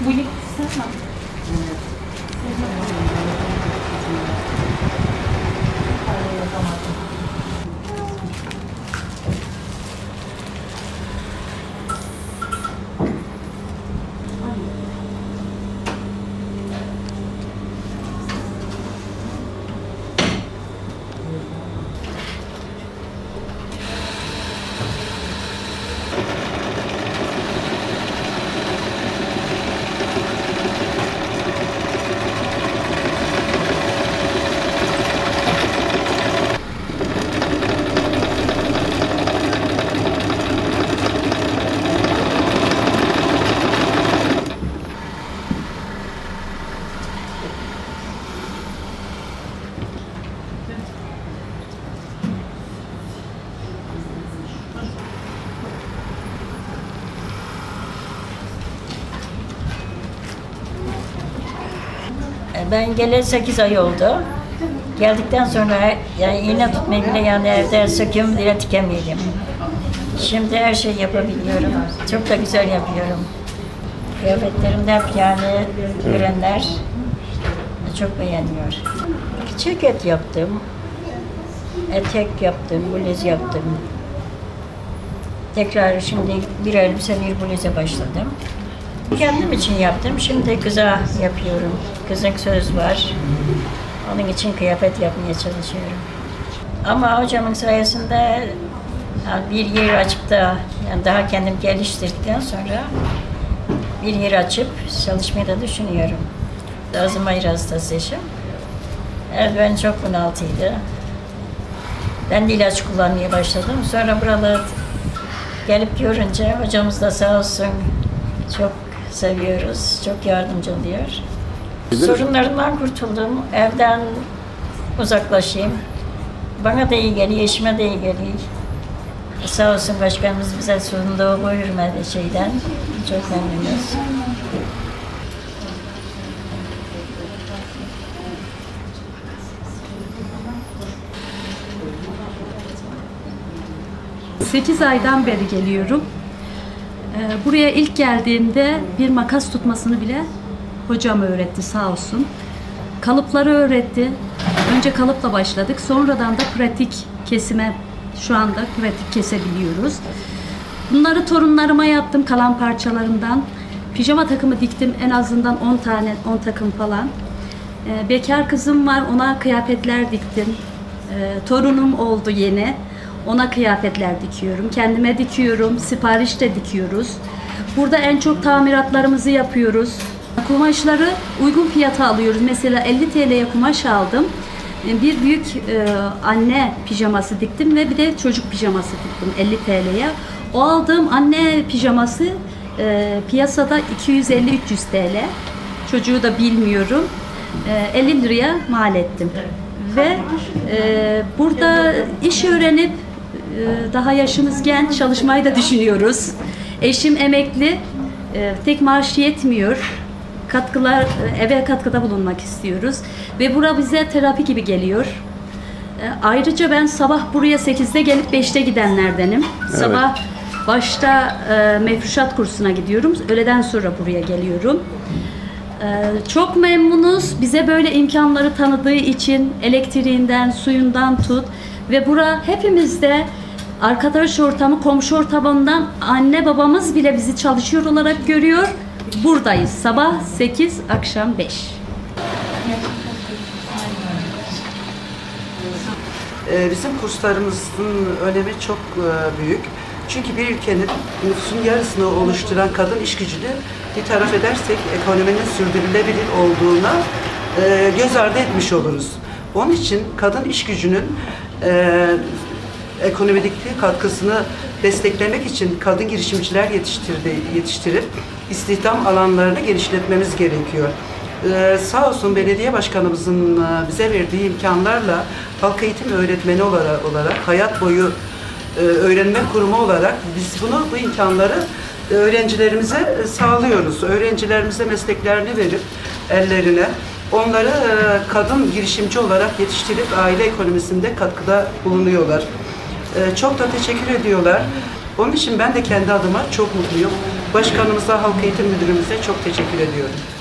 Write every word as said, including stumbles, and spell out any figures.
Bu yık sırma. Ben geleli sekiz ay oldu. Geldikten sonra yani iğne tutmayı bile yani evde söküyorum bile dikemiyordum. Şimdi her şeyi yapabiliyorum. Çok da güzel yapıyorum. Kıyafetlerimde hep yani görenler çok beğeniyor. Ceket yaptım. Etek yaptım, bluz yaptım. Tekrar şimdi bir elbise bir bluza başladım. Kendim için yaptım. Şimdi kıza yapıyorum. Kızın söz var. Onun için kıyafet yapmaya çalışıyorum. Ama hocamın sayesinde yani bir yer açıp da yani daha kendim geliştirdikten sonra bir yer açıp çalışmayı da düşünüyorum. Alzheimer hastasıyım. Evet, ben çok bunaltıydı. Ben de ilaç kullanmaya başladım. Sonra buraları gelip görünce hocamız da sağ olsun çok seviyoruz, çok yardımcı oluyor. Sorunlarımdan kurtuldum, evden uzaklaşayım. Bana da iyi geliyor, eşime de iyi geliyor. Sağ olsun başkanımız bize sorumluluğu buyurmadı şeyden. Çok memnunuz. sekiz aydan beri geliyorum. Buraya ilk geldiğimde bir makas tutmasını bile hocam öğretti sağ olsun. Kalıpları öğretti. Önce kalıpla başladık. Sonradan da pratik kesime, şu anda pratik kesebiliyoruz. Bunları torunlarıma yaptım kalan parçalarından. Pijama takımı diktim, en azından on tane, on takım falan. Bekar kızım var, ona kıyafetler diktim. Torunum oldu yeni. Ona kıyafetler dikiyorum. Kendime dikiyorum. Sipariş de dikiyoruz. Burada en çok tamiratlarımızı yapıyoruz. Kumaşları uygun fiyata alıyoruz. Mesela elli TL'ye kumaş aldım. Bir büyük e, anne pijaması diktim ve bir de çocuk pijaması diktim elli TL'ye. O aldığım anne pijaması e, piyasada iki yüz elli üç yüz TL. Çocuğu da bilmiyorum. E, elli liraya mal ettim. Ve e, burada iş öğrenip daha yaşımız genç, çalışmayı da düşünüyoruz. Eşim emekli, tek maaş yetmiyor. Katkılar, eve katkıda bulunmak istiyoruz. Ve bura bize terapi gibi geliyor. Ayrıca ben sabah buraya sekizde gelip beşte gidenlerdenim. Evet. Sabah başta mefruşat kursuna gidiyorum. Öğleden sonra buraya geliyorum. Çok memnunuz. Bize böyle imkanları tanıdığı için elektriğinden, suyundan tut. Ve bura hepimizde arkadaş ortamı, komşu ortamından anne babamız bile bizi çalışıyor olarak görüyor. Buradayız. Sabah sekiz, akşam beş. Bizim kurslarımızın önemi çok büyük. Çünkü bir ülkenin nüfusun yarısını oluşturan kadın iş gücünü bir taraf edersek ekonominin sürdürülebilir olduğuna göz ardı etmiş oluruz. Onun için kadın iş gücünün e, ekonomideki katkısını desteklemek için kadın girişimciler yetiştirdi, yetiştirip istihdam alanlarını genişletmemiz gerekiyor. Ee, sağ olsun belediye başkanımızın bize verdiği imkanlarla halk eğitim öğretmeni olarak, olarak hayat boyu e, öğrenme kurumu olarak biz bunu bu imkanları öğrencilerimize sağlıyoruz. Öğrencilerimize mesleklerini verip ellerine onları e, kadın girişimci olarak yetiştirip aile ekonomisinde katkıda bulunuyorlar. E, çok da teşekkür ediyorlar. Onun için ben de kendi adıma çok mutluyum. Başkanımıza, Halk Eğitim Müdürümüze çok teşekkür ediyorum.